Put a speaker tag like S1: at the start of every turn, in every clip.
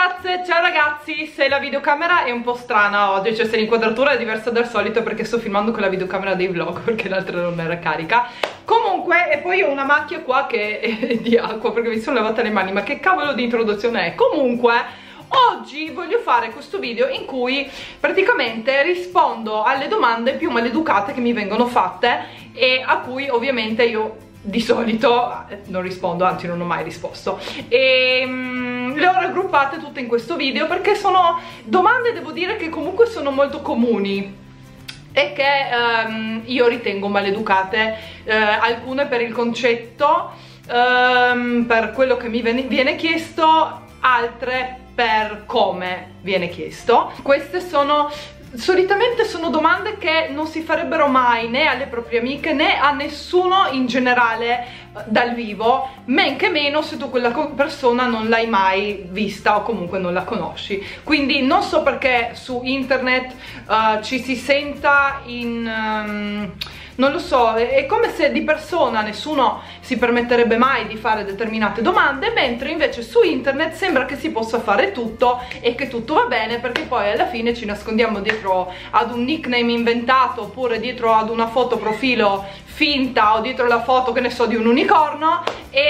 S1: ragazze, ciao ragazzi. Se la videocamera è un po' strana oggi, cioè se l'inquadratura è diversa dal solito perché sto filmando con la videocamera dei vlog perché l'altra non era carica. Comunque, e poi ho una macchia qua che è di acqua perché mi sono lavata le mani, ma che cavolo di introduzione è? Comunque, oggi voglio fare questo video in cui praticamente rispondo alle domande più maleducate che mi vengono fatte e a cui ovviamente io di solito non rispondo, anzi non ho mai risposto, e le ho raggruppate tutte in questo video perché sono domande, devo dire, che comunque sono molto comuni e che io ritengo maleducate, alcune per il concetto, per quello che mi viene chiesto, altre per come viene chiesto. Queste solitamente sono domande che non si farebbero mai né alle proprie amiche né a nessuno in generale dal vivo, men che meno se tu quella persona non l'hai mai vista o comunque non la conosci. Quindi non so perché su internet ci si senta in... non lo so, è come se di persona nessuno si permetterebbe mai di fare determinate domande, mentre invece su internet sembra che si possa fare tutto e che tutto va bene, perché poi alla fine ci nascondiamo dietro ad un nickname inventato oppure dietro ad una foto profilo finta o dietro la foto, che ne so, di un unicorno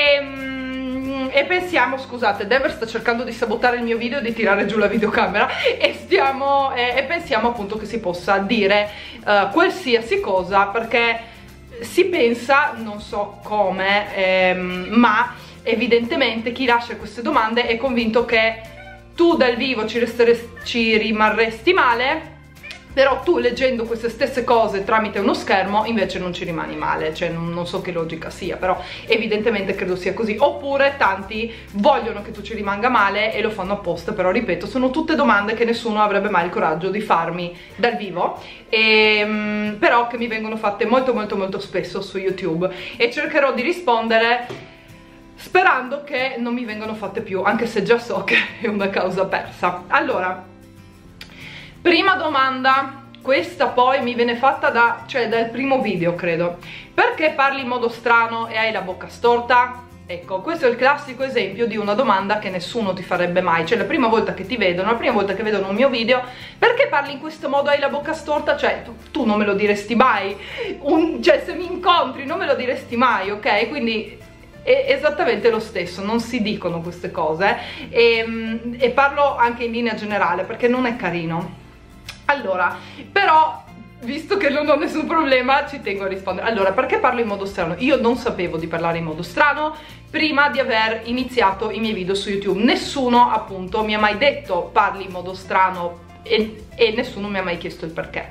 S1: e pensiamo, scusate, Dever sta cercando di sabotare il mio video e di tirare giù la videocamera e pensiamo appunto che si possa dire qualsiasi cosa, perché si pensa, non so come, ma evidentemente chi lascia queste domande è convinto che tu dal vivo ci rimarresti male, però tu leggendo queste stesse cose tramite uno schermo invece non ci rimani male. Cioè non so che logica sia, però evidentemente credo sia così. Oppure tanti vogliono che tu ci rimanga male e lo fanno apposta, però ripeto, sono tutte domande che nessuno avrebbe mai il coraggio di farmi dal vivo, però che mi vengono fatte molto spesso su YouTube, e cercherò di rispondere sperando che non mi vengano fatte più, anche se già so che è una causa persa. Allora, prima domanda, questa poi mi viene fatta dal primo video, credo. Perché parli in modo strano e hai la bocca storta? Ecco, questo è il classico esempio di una domanda che nessuno ti farebbe mai. Cioè la prima volta che ti vedono, la prima volta che vedono un mio video: perché parli in questo modo, hai la bocca storta? Cioè tu non me lo diresti mai, cioè se mi incontri non me lo diresti mai, ok? Quindi è esattamente lo stesso, non si dicono queste cose, e parlo anche in linea generale perché non è carino. Allora, però, visto che non ho nessun problema, ci tengo a rispondere. Allora, perché parlo in modo strano? Io non sapevo di parlare in modo strano prima di aver iniziato i miei video su YouTube. Nessuno, appunto, mi ha mai detto parli in modo strano e nessuno mi ha mai chiesto il perché.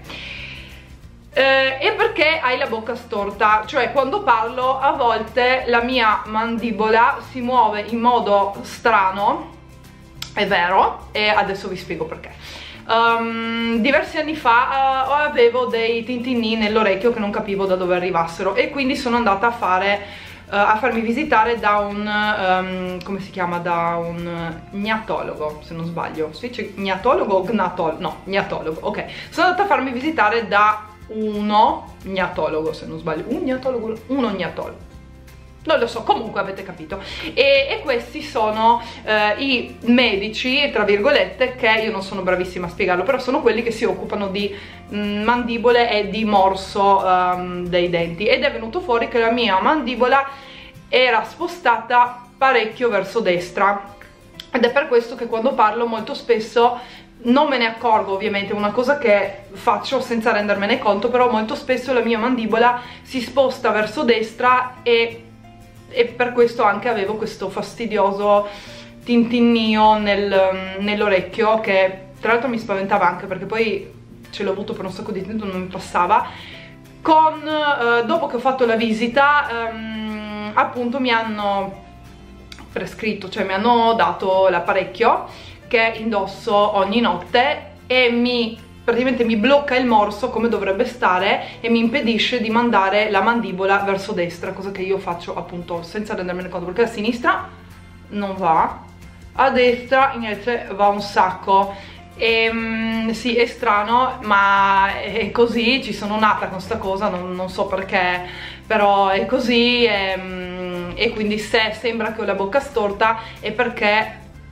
S1: E perché hai la bocca storta? Cioè, quando parlo, a volte la mia mandibola si muove in modo strano, è vero, e adesso vi spiego perché. Diversi anni fa avevo dei tintinni nell'orecchio che non capivo da dove arrivassero, e quindi sono andata a farmi visitare da un come si chiama? Da un gnatologo, se non sbaglio. Si dice gnatologo o gnatologo? No, gnatologo, ok. Sono andata a farmi visitare da uno gnatologo, se non sbaglio. Uno gnatologo, non lo so, comunque avete capito. E questi sono i medici, tra virgolette, che io non sono bravissima a spiegarlo, però sono quelli che si occupano di mandibole e di morso dei denti. Ed è venuto fuori che la mia mandibola era spostata parecchio verso destra, ed è per questo che quando parlo molto spesso non me ne accorgo. Ovviamente è una cosa che faccio senza rendermene conto, però molto spesso la mia mandibola si sposta verso destra e per questo anche avevo questo fastidioso tintinnio nell'orecchio, che tra l'altro mi spaventava anche perché poi ce l'ho avuto per un sacco di tempo, non mi passava. Dopo che ho fatto la visita, appunto mi hanno prescritto, cioè mi hanno dato l'apparecchio che indosso ogni notte e praticamente mi blocca il morso come dovrebbe stare e mi impedisce di mandare la mandibola verso destra, cosa che io faccio appunto senza rendermene conto, perché a sinistra non va, a destra invece va un sacco. Sì, è strano, ma è così, ci sono nata con sta cosa, non so perché, però è così, e quindi se sembra che ho la bocca storta è perché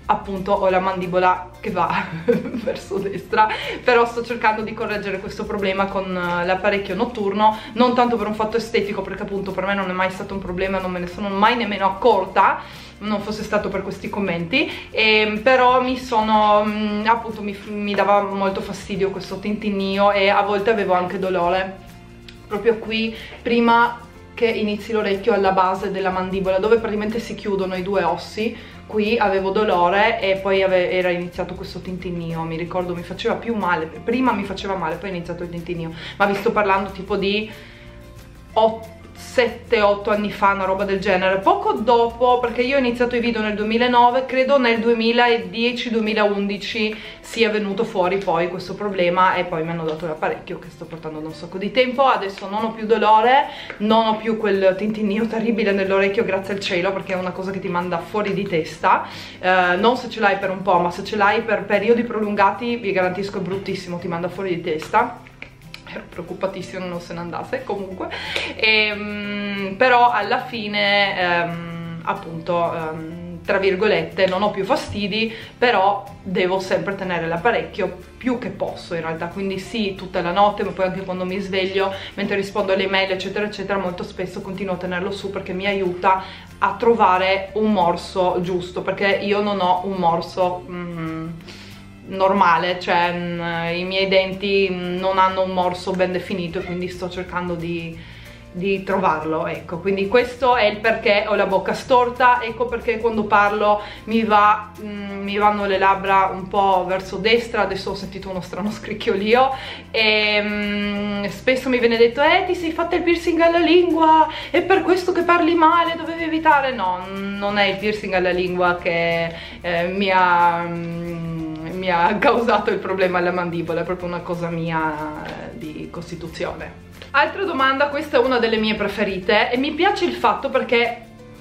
S1: appunto ho la mandibola che va verso destra, però sto cercando di correggere questo problema con l'apparecchio notturno, non tanto per un fatto estetico, perché appunto per me non è mai stato un problema, non me ne sono mai nemmeno accorta, non fosse stato per questi commenti, però appunto mi dava molto fastidio questo tintinnio e a volte avevo anche dolore proprio qui prima che inizi l'orecchio, alla base della mandibola dove praticamente si chiudono i due ossi. Qui avevo dolore e poi era iniziato questo tintinnio, mi ricordo mi faceva più male, prima mi faceva male, poi è iniziato il tintinnio, ma vi sto parlando tipo di 7-8 anni fa, una roba del genere, poco dopo, perché io ho iniziato i video nel 2009, credo nel 2010-2011 sia venuto fuori poi questo problema e poi mi hanno dato l'apparecchio che sto portando da un sacco di tempo. Adesso non ho più dolore, non ho più quel tintinnio terribile nell'orecchio, grazie al cielo, perché è una cosa che ti manda fuori di testa, non se ce l'hai per un po', ma se ce l'hai per periodi prolungati vi garantisco è bruttissimo, ti manda fuori di testa. Ero preoccupatissima non se ne andasse comunque, però alla fine appunto tra virgolette non ho più fastidi, però devo sempre tenere l'apparecchio più che posso in realtà, quindi sì, tutta la notte, ma poi anche quando mi sveglio, mentre rispondo alle email eccetera eccetera, molto spesso continuo a tenerlo su perché mi aiuta a trovare un morso giusto, perché io non ho un morso normale, cioè i miei denti non hanno un morso ben definito e quindi sto cercando di trovarlo, ecco. Quindi questo è il perché ho la bocca storta, ecco perché quando parlo mi vanno le labbra un po' verso destra. Adesso ho sentito uno strano scricchiolio e spesso mi viene detto ti sei fatta il piercing alla lingua, è per questo che parli male, dovevi evitare. No, non è il piercing alla lingua che mi ha causato il problema alla mandibola, è proprio una cosa mia di costituzione. Altra domanda, questa è una delle mie preferite e mi piace il fatto perché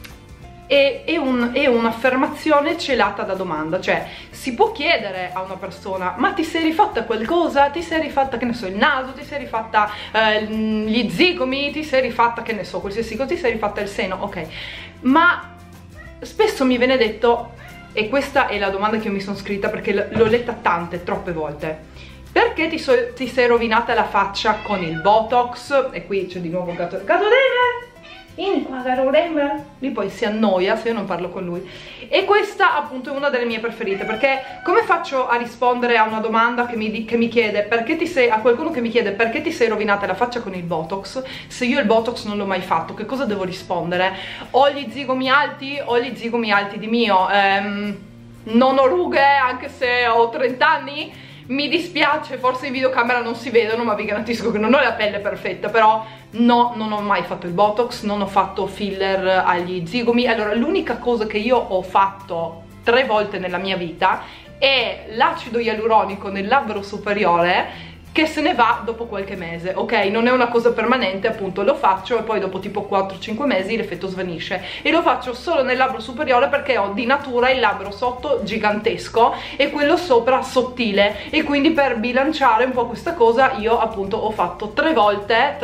S1: è un'affermazione celata da domanda, cioè si può chiedere a una persona: ma ti sei rifatta qualcosa? Ti sei rifatta, che ne so, il naso? Ti sei rifatta gli zigomi? Ti sei rifatta, che ne so, qualsiasi cosa? Ti sei rifatta il seno? Ok, ma spesso mi viene detto, e questa è la domanda che io mi sono scritta perché l'ho letta troppe volte: perché ti sei rovinata la faccia con il Botox? E qui c'è di nuovo Gato Denver! Vieni qua, caro Denver! Lui poi si annoia se io non parlo con lui. E questa appunto è una delle mie preferite, perché come faccio a rispondere a una domanda che mi chiede a qualcuno che mi chiede perché ti sei rovinata la faccia con il Botox, se io il Botox non l'ho mai fatto? Che cosa devo rispondere? Ho gli zigomi alti? Ho gli zigomi alti di mio? Non ho rughe anche se ho 30 anni? Mi dispiace, forse in videocamera non si vedono, ma vi garantisco che non ho la pelle perfetta, però no, non ho mai fatto il Botox, non ho fatto filler agli zigomi. Allora, l'unica cosa che io ho fatto 3 volte nella mia vita è l'acido ialuronico nel labbro superiore, che se ne va dopo qualche mese, ok? Non è una cosa permanente, appunto lo faccio e poi dopo tipo 4-5 mesi l'effetto svanisce, e lo faccio solo nel labbro superiore perché ho di natura il labbro sotto gigantesco e quello sopra sottile, e quindi per bilanciare un po' questa cosa io appunto ho fatto 3 volte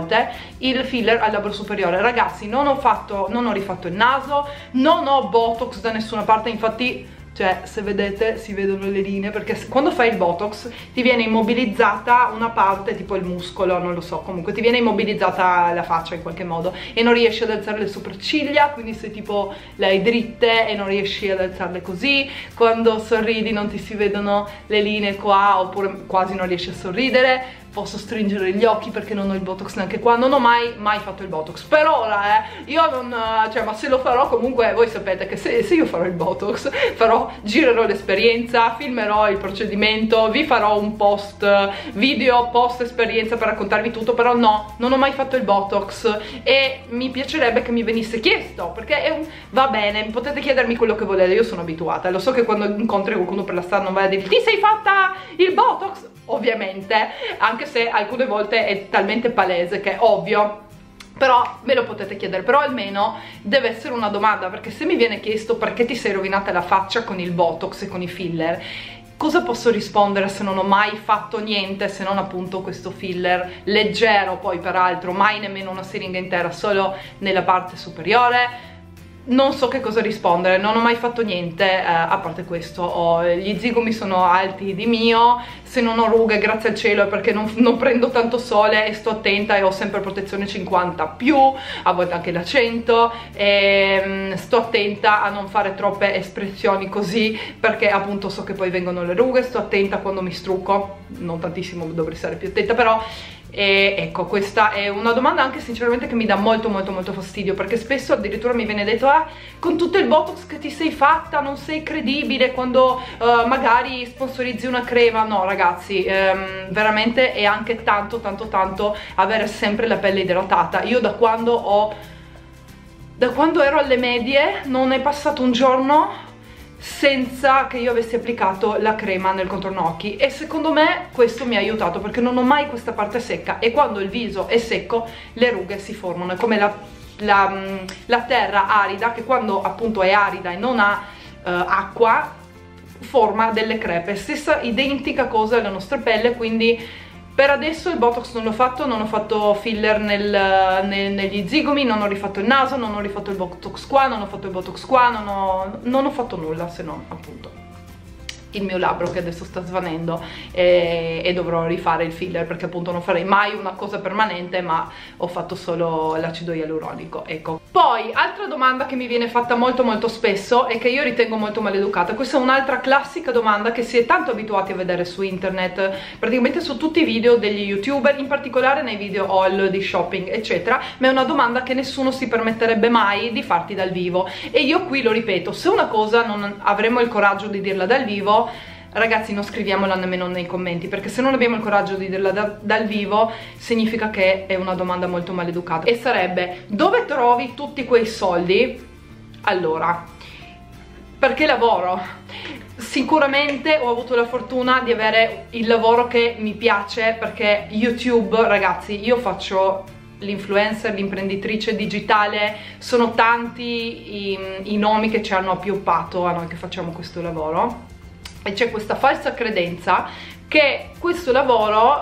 S1: il filler al labbro superiore. Ragazzi, non ho rifatto il naso, non ho Botox da nessuna parte, infatti, cioè, se vedete, si vedono le linee, perché quando fai il Botox ti viene immobilizzata una parte, tipo il muscolo, non lo so, comunque ti viene immobilizzata la faccia in qualche modo e non riesci ad alzare le sopracciglia, quindi se tipo le hai dritte e non riesci ad alzarle così, quando sorridi non ti si vedono le linee qua, oppure quasi non riesci a sorridere. Posso stringere gli occhi perché non ho il Botox neanche qua, non ho mai fatto il Botox per ora, io non, cioè, ma se lo farò comunque voi sapete che se io farò il Botox, girerò l'esperienza, filmerò il procedimento, vi farò un video post esperienza per raccontarvi tutto, però no, non ho mai fatto il Botox e mi piacerebbe che mi venisse chiesto, perché va bene, potete chiedermi quello che volete, io sono abituata, lo so che quando incontri qualcuno per la strada non vai a dire ti sei fatta il Botox? Ovviamente, anche se alcune volte è talmente palese che è ovvio, però me lo potete chiedere, però almeno deve essere una domanda, perché se mi viene chiesto perché ti sei rovinata la faccia con il Botox e con i filler, cosa posso rispondere se non ho mai fatto niente, se non appunto questo filler leggero, poi peraltro mai nemmeno una siringa intera, solo nella parte superiore? non so che cosa rispondere, non ho mai fatto niente, a parte questo, gli zigomi sono alti di mio, se non ho rughe grazie al cielo è perché non prendo tanto sole e sto attenta e ho sempre protezione 50 più, a volte anche da 100, e sto attenta a non fare troppe espressioni così perché appunto so che poi vengono le rughe, sto attenta quando mi strucco, non tantissimo, dovrei stare più attenta però. E ecco, questa è una domanda anche sinceramente che mi dà molto fastidio, perché spesso addirittura mi viene detto con tutto il botox che ti sei fatta non sei credibile quando magari sponsorizzi una crema. No ragazzi, veramente è anche tanto avere sempre la pelle idratata. Io da quando ero alle medie non è passato un giorno senza che io avessi applicato la crema nel contorno occhi, e secondo me questo mi ha aiutato perché non ho mai questa parte secca, e quando il viso è secco le rughe si formano. È come la terra arida, che quando appunto è arida e non ha acqua forma delle crepe. Stessa identica cosa alla nostra pelle, quindi per adesso il botox non l'ho fatto, non ho fatto filler negli zigomi, non ho rifatto il naso, non ho rifatto il botox qua, non ho fatto il botox qua, non ho fatto nulla, se no appunto il mio labbro che adesso sta svanendo, e dovrò rifare il filler perché appunto non farei mai una cosa permanente, ma ho fatto solo l'acido ialuronico, ecco. Poi altra domanda che mi viene fatta molto spesso e che io ritengo molto maleducata, questa è un'altra classica domanda che si è tanto abituati a vedere su internet, praticamente su tutti i video degli youtuber, in particolare nei video haul di shopping eccetera, ma è una domanda che nessuno si permetterebbe mai di farti dal vivo, e io qui lo ripeto: se una cosa non avremo il coraggio di dirla dal vivo, ragazzi, non scriviamola nemmeno nei commenti, perché se non abbiamo il coraggio di dirla dal vivo significa che è una domanda molto maleducata, e sarebbe: dove trovi tutti quei soldi? Allora, perché lavoro? Sicuramente ho avuto la fortuna di avere il lavoro che mi piace, perché YouTube, ragazzi, io faccio l'influencer, l'imprenditrice digitale, sono tanti i nomi che ci hanno appioppato a noi che facciamo questo lavoro, e c'è questa falsa credenza che questo lavoro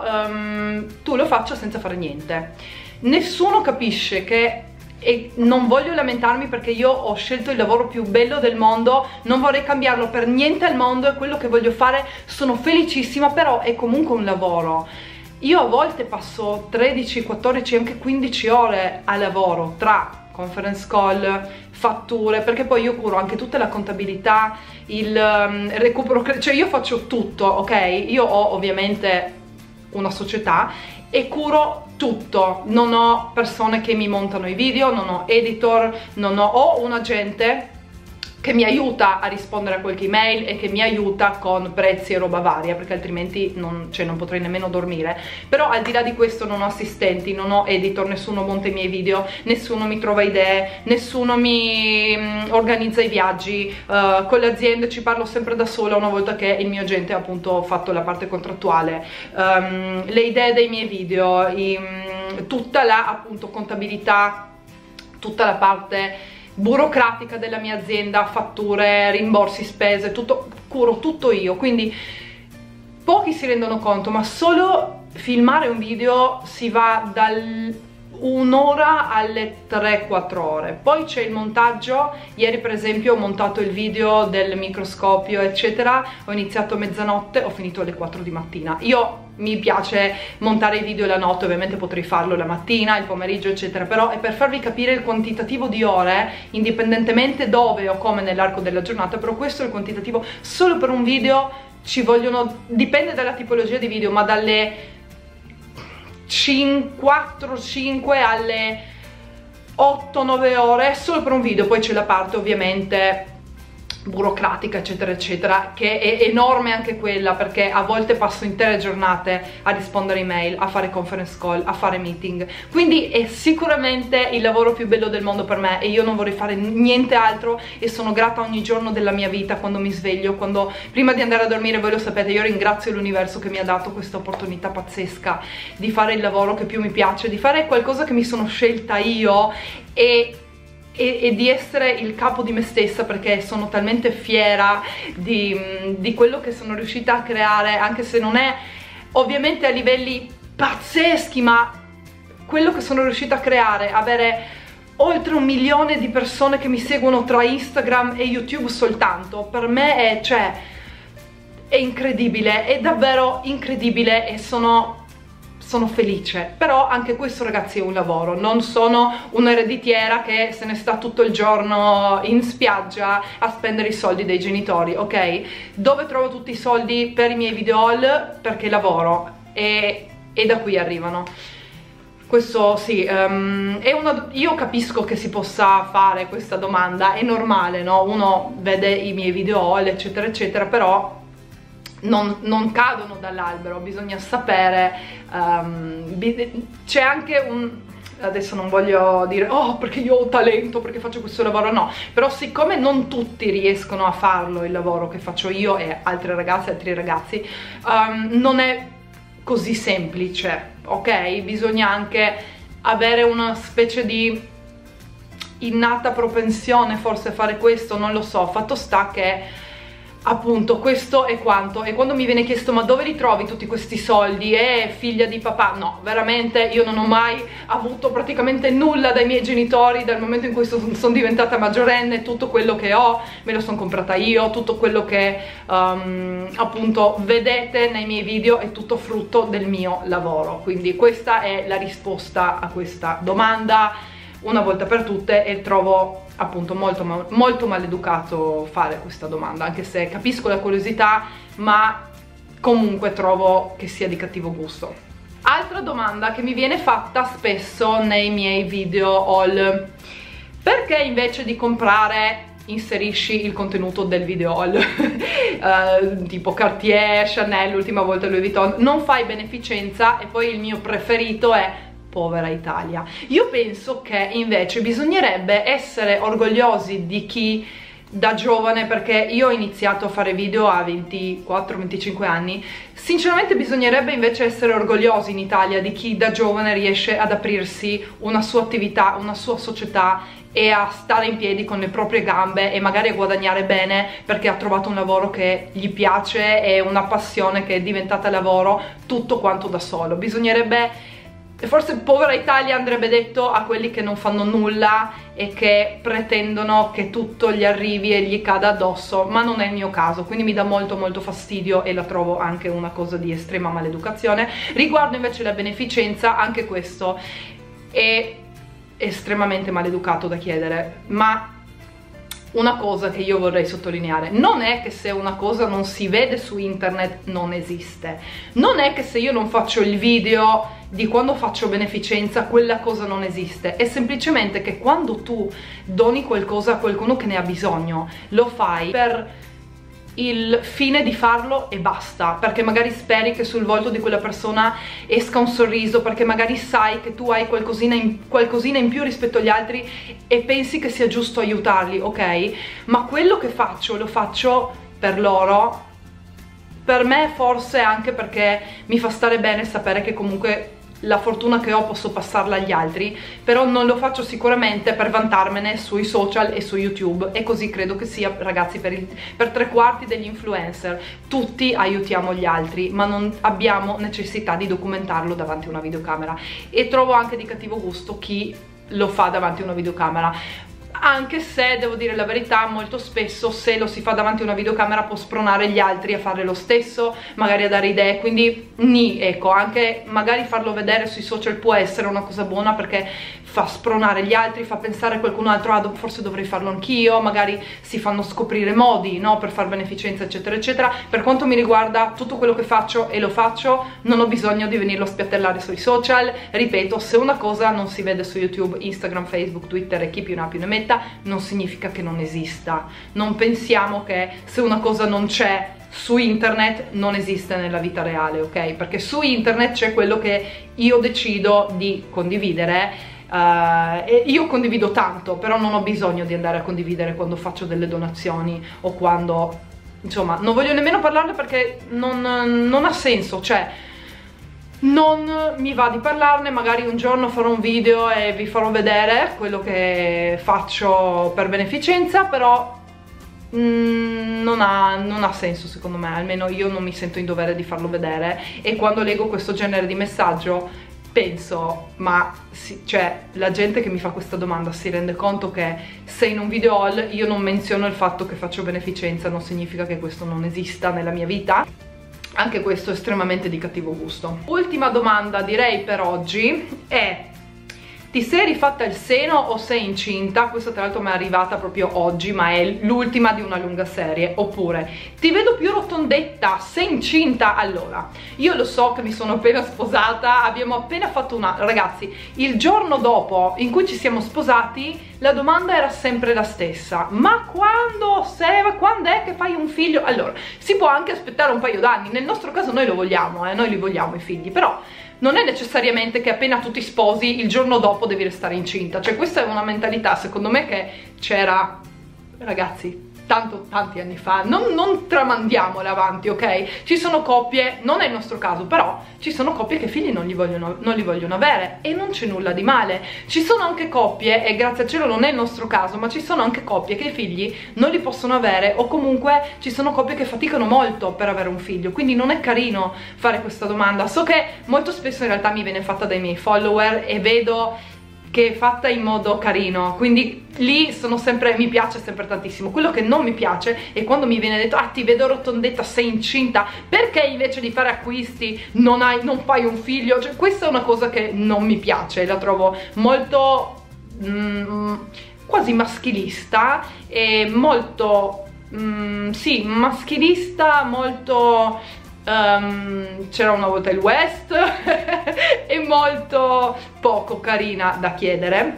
S1: tu lo faccia senza fare niente. Nessuno capisce che, e non voglio lamentarmi perché io ho scelto il lavoro più bello del mondo, non vorrei cambiarlo per niente al mondo, è quello che voglio fare, sono felicissima, però è comunque un lavoro. Io a volte passo 13, 14, anche 15 ore a lavoro tra conference call, fatture, perché poi io curo anche tutta la contabilità, il recupero, cioè io faccio tutto, ok? Io ho ovviamente una società e curo tutto, non ho persone che mi montano i video, non ho editor, ho un agente che mi aiuta a rispondere a qualche email e che mi aiuta con prezzi e roba varia, perché altrimenti non potrei nemmeno dormire. Però al di là di questo non ho assistenti, non ho editor, nessuno monta i miei video, nessuno mi trova idee, nessuno mi organizza i viaggi, con le aziende ci parlo sempre da sola una volta che il mio agente ha appunto fatto la parte contrattuale, le idee dei miei video, tutta la appunto contabilità, tutta la parte burocratica della mia azienda, fatture, rimborsi, spese, tutto, curo tutto io. Quindi pochi si rendono conto, ma solo filmare un video si va dal un'ora alle 3-4 ore, poi c'è il montaggio. Ieri per esempio ho montato il video del microscopio eccetera, ho iniziato a mezzanotte, ho finito alle 4 di mattina. Io mi piace montare i video la notte, ovviamente potrei farlo la mattina, il pomeriggio eccetera, però è per farvi capire il quantitativo di ore, indipendentemente dove o come nell'arco della giornata. Però questo è il quantitativo. Solo per un video ci vogliono, dipende dalla tipologia di video, ma dalle 4-5 alle 8-9 ore solo per un video. Poi c'è la parte ovviamente burocratica eccetera eccetera, che è enorme anche quella, perché a volte passo intere giornate a rispondere email, a fare conference call, a fare meeting. Quindi è sicuramente il lavoro più bello del mondo per me, e io non vorrei fare niente altro, e sono grata ogni giorno della mia vita, quando mi sveglio, quando prima di andare a dormire. Voi lo sapete, io ringrazio l'universo che mi ha dato questa opportunità pazzesca di fare il lavoro che più mi piace, di fare qualcosa che mi sono scelta io, e di essere il capo di me stessa, perché sono talmente fiera di quello che sono riuscita a creare, anche se non è ovviamente a livelli pazzeschi, ma quello che sono riuscita a creare, avere oltre 1 milione di persone che mi seguono tra Instagram e YouTube soltanto. Per me è, cioè, è incredibile, è davvero incredibile, e sono felice. Però anche questo, ragazzi, è un lavoro, non sono un'ereditiera che se ne sta tutto il giorno in spiaggia a spendere i soldi dei genitori, ok? Dove trovo tutti i soldi per i miei video haul? Perché lavoro, e da qui arrivano. Questo sì, io capisco che si possa fare questa domanda, è normale, no? Uno vede i miei video haul eccetera eccetera, però non cadono dall'albero, bisogna sapere, c'è anche adesso non voglio dire oh perché io ho talento, perché faccio questo lavoro, no, però siccome non tutti riescono a farlo il lavoro che faccio io e altre ragazze, altri ragazzi, non è così semplice, ok? Bisogna anche avere una specie di innata propensione forse a fare questo, non lo so. Fatto sta che appunto questo è quanto. E quando mi viene chiesto ma dove li trovi tutti questi soldi, figlia di papà, no, veramente io non ho mai avuto praticamente nulla dai miei genitori. Dal momento in cui sono diventata maggiorenne, tutto quello che ho me lo sono comprata io, tutto quello che appunto vedete nei miei video è tutto frutto del mio lavoro. Quindi questa è la risposta a questa domanda una volta per tutte, e trovo appunto molto maleducato fare questa domanda, anche se capisco la curiosità, ma comunque trovo che sia di cattivo gusto. Altra domanda che mi viene fatta spesso nei miei video haul: perché invece di comprare inserisci il contenuto del video haul? Tipo Cartier, Chanel, l'ultima volta Louis Vuitton, non fai beneficenza? E poi il mio preferito è povera Italia. Io penso che invece bisognerebbe essere orgogliosi di chi da giovane, perché io ho iniziato a fare video a 24-25 anni, sinceramente bisognerebbe invece essere orgogliosi in Italia di chi da giovane riesce ad aprirsi una sua attività, una sua società, e a stare in piedi con le proprie gambe e magari a guadagnare bene perché ha trovato un lavoro che gli piace e una passione che è diventata lavoro, tutto quanto da solo. Bisognerebbe, forse povera Italia andrebbe detto a quelli che non fanno nulla e che pretendono che tutto gli arrivi e gli cada addosso, ma non è il mio caso, quindi mi dà molto fastidio e la trovo anche una cosa di estrema maleducazione. Riguardo invece la beneficenza, anche questo è estremamente maleducato da chiedere, ma una cosa che io vorrei sottolineare non è che se una cosa non si vede su internet non esiste, non è che se io non faccio il video di quando faccio beneficenza quella cosa non esiste, è semplicemente che quando tu doni qualcosa a qualcuno che ne ha bisogno, lo fai per il fine di farlo e basta, perché magari speri che sul volto di quella persona esca un sorriso, perché magari sai che tu hai qualcosina in più rispetto agli altri e pensi che sia giusto aiutarli, ok? Ma quello che faccio lo faccio per loro, per me forse anche perché mi fa stare bene sapere che comunque la fortuna che ho posso passarla agli altri, però non lo faccio sicuramente per vantarmene sui social e su YouTube, e così credo che sia, ragazzi, per 3/4 degli influencer. Tutti aiutiamo gli altri, ma non abbiamo necessità di documentarlo davanti a una videocamera, e trovo anche di cattivo gusto chi lo fa davanti a una videocamera. Anche se, devo dire la verità, molto spesso se lo si fa davanti a una videocamera può spronare gli altri a fare lo stesso, magari a dare idee, quindi ecco, anche magari farlo vedere sui social può essere una cosa buona, perché fa spronare gli altri, fa pensare a qualcun altro, ah, forse dovrei farlo anch'io, magari si fanno scoprire modi, no, per far beneficenza eccetera eccetera. Per quanto mi riguarda, tutto quello che faccio e lo faccio, non ho bisogno di venirlo a spiattellare sui social. Ripeto, se una cosa non si vede su YouTube, Instagram, Facebook, Twitter e chi più ne ha più ne metta, non significa che non esista. Non pensiamo che se una cosa non c'è su internet non esiste nella vita reale, ok? Perché su internet c'è quello che io decido di condividere, e io condivido tanto, però non ho bisogno di andare a condividere quando faccio delle donazioni o quando, insomma, non voglio nemmeno parlarne perché non ha senso, cioè non mi va di parlarne. Magari un giorno farò un video e vi farò vedere quello che faccio per beneficenza, però non ha senso secondo me, almeno io non mi sento in dovere di farlo vedere, e quando leggo questo genere di messaggio penso, ma cioè la gente che mi fa questa domanda si rende conto che se in un video haul io non menziono il fatto che faccio beneficenza non significa che questo non esista nella mia vita. Anche questo è estremamente di cattivo gusto. Ultima domanda direi per oggi è: ti sei rifatta il seno o sei incinta? Questa tra l'altro mi è arrivata proprio oggi, ma è l'ultima di una lunga serie. Oppure, ti vedo più rotondetta, sei incinta? Allora, io lo so che mi sono appena sposata, abbiamo appena fatto una... Ragazzi, il giorno dopo in cui ci siamo sposati la domanda era sempre la stessa: ma quando è che fai un figlio? Allora, si può anche aspettare un paio d'anni, nel nostro caso noi lo vogliamo, noi li vogliamo i figli, però non è necessariamente che appena tu ti sposi il giorno dopo devi restare incinta. Cioè questa è una mentalità secondo me che c'era, ragazzi, tanti anni fa. Non tramandiamola avanti, ok? Ci sono coppie, non è il nostro caso, però ci sono coppie che figli non li vogliono avere e non c'è nulla di male. Ci sono anche coppie, e grazie al cielo non è il nostro caso, ma ci sono anche coppie che i figli non li possono avere, o comunque ci sono coppie che faticano molto per avere un figlio, quindi non è carino fare questa domanda. So che molto spesso in realtà mi viene fatta dai miei follower e vedo che è fatta in modo carino, quindi lì sono sempre, mi piace sempre tantissimo. Quello che non mi piace è quando mi viene detto: ah, ti vedo rotondetta, sei incinta, perché invece di fare acquisti non fai un figlio? Cioè questa è una cosa che non mi piace, la trovo molto quasi maschilista e molto sì, maschilista, molto c'era una volta il West è molto poco carina da chiedere.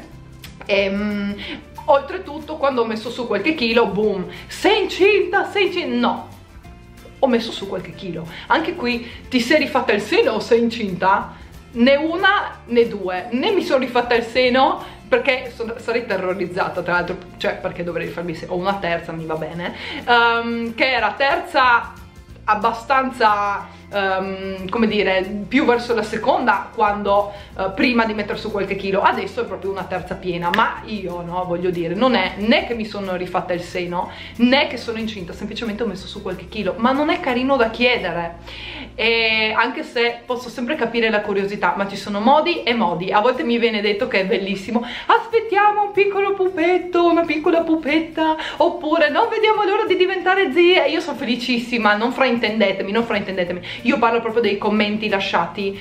S1: Oltretutto quando ho messo su qualche chilo, boom, sei incinta, no, ho messo su qualche chilo. Anche qui, ti sei rifatta il seno o sei incinta? Né una né due, né mi sono rifatta il seno perché sarei terrorizzata, tra l'altro, cioè perché dovrei farmi il seno, o una terza, mi va bene, che era terza abbastanza come dire, più verso la seconda, quando prima di mettere su qualche chilo. Adesso è proprio una terza piena, ma io no, voglio dire, non è né che mi sono rifatta il seno né che sono incinta, semplicemente ho messo su qualche chilo, ma non è carino da chiedere. E anche se posso sempre capire la curiosità, ma ci sono modi e modi. A volte mi viene detto che è bellissimo: aspettiamo un piccolo pupetto, una piccola pupetta, oppure non vediamo l'ora di diventare zie. Io sono felicissima, non fraintendetemi. Io parlo proprio dei commenti lasciati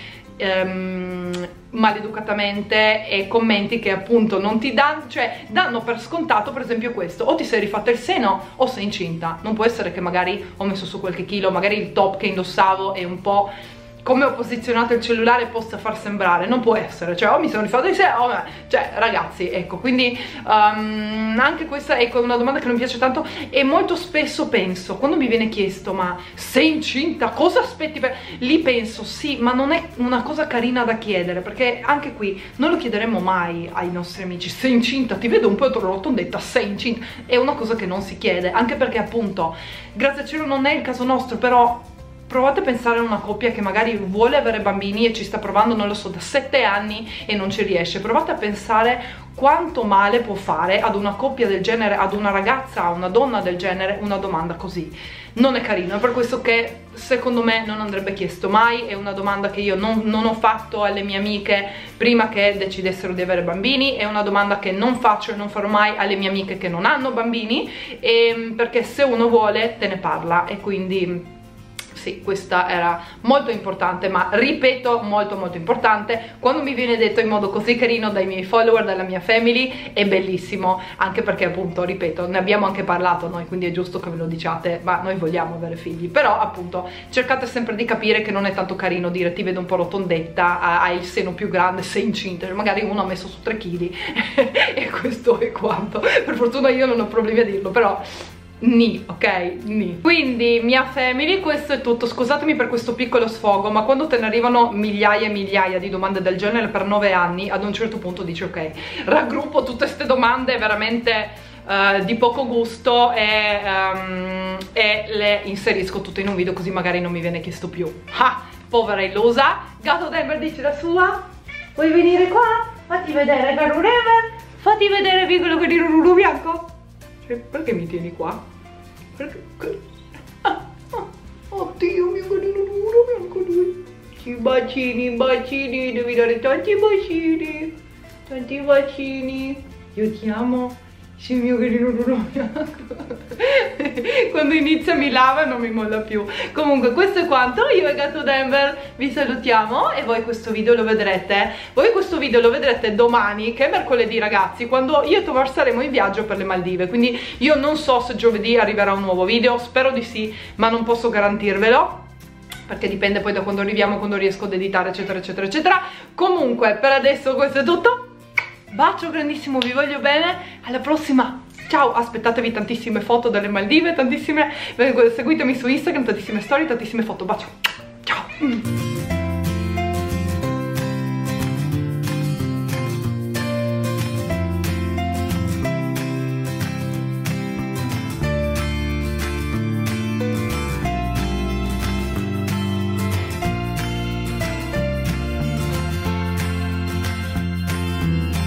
S1: maleducatamente, e commenti che appunto non ti danno, cioè danno per scontato, per esempio questo: o ti sei rifatta il seno o sei incinta. Non può essere che magari ho messo su qualche chilo, magari il top che indossavo è un po' come ho posizionato il cellulare possa far sembrare, non può essere, cioè o mi sono rifatta il seno, cioè ragazzi, ecco, quindi anche questa ecco, è una domanda che non mi piace tanto. E molto spesso penso, quando mi viene chiesto: ma sei incinta, cosa aspetti per... Lì penso, sì, ma non è una cosa carina da chiedere, perché anche qui non lo chiederemo mai ai nostri amici: sei incinta, ti vedo un po' rotondetta, sei incinta. È una cosa che non si chiede, anche perché appunto, grazie al cielo non è il caso nostro, però provate a pensare a una coppia che magari vuole avere bambini e ci sta provando, non lo so, da 7 anni e non ci riesce. Provate a pensare quanto male può fare ad una coppia del genere, ad una ragazza, a una donna del genere, una domanda così. Non è carino, è per questo che secondo me non andrebbe chiesto mai. È una domanda che io non ho fatto alle mie amiche prima che decidessero di avere bambini, è una domanda che non faccio e non farò mai alle mie amiche che non hanno bambini, perché se uno vuole te ne parla. E quindi sì, questa era molto importante, ma ripeto, molto importante. Quando mi viene detto in modo così carino dai miei follower, dalla mia family, è bellissimo, anche perché appunto, ripeto, ne abbiamo anche parlato noi, quindi è giusto che ve lo diciate, ma noi vogliamo avere figli. Però appunto cercate sempre di capire che non è tanto carino dire: ti vedo un po' rotondetta, hai il seno più grande, sei incinta. Magari uno ha messo su 3 kg e questo è quanto. Per fortuna io non ho problemi a dirlo, però ok, Quindi mia family, questo è tutto. Scusatemi per questo piccolo sfogo, ma quando te ne arrivano migliaia e migliaia di domande del genere per 9 anni, ad un certo punto dici: ok, raggruppo tutte queste domande veramente di poco gusto e le inserisco tutte in un video, così magari non mi viene chiesto più. Povera illusa. Gatto Denver dice la sua: vuoi venire qua? Fatti vedere caro Denver, fatti vedere piccolo carino Lulu bianco. Perché mi tieni qua? Perché? Oddio mio carino bianco lui. bacini, bacini, devi dare tanti bacini, tanti bacini. Io ti amo. Sì, mio carino bianco. Quando inizia mi lava e non mi molla più. Comunque questo è quanto. Io e Gatto Denver vi salutiamo e voi questo video lo vedrete. Voi questo video lo vedrete domani, che è mercoledì, ragazzi, quando io e Tomar saremo in viaggio per le Maldive. Quindi io non so se giovedì arriverà un nuovo video, spero di sì, ma non posso garantirvelo, perché dipende poi da quando arriviamo, quando riesco ad editare, eccetera eccetera eccetera. Comunque per adesso questo è tutto. Bacio grandissimo, vi voglio bene, alla prossima, ciao. Aspettatevi tantissime foto dalle Maldive, tantissime, seguitemi su Instagram, tantissime storie, tantissime foto, bacio, ciao.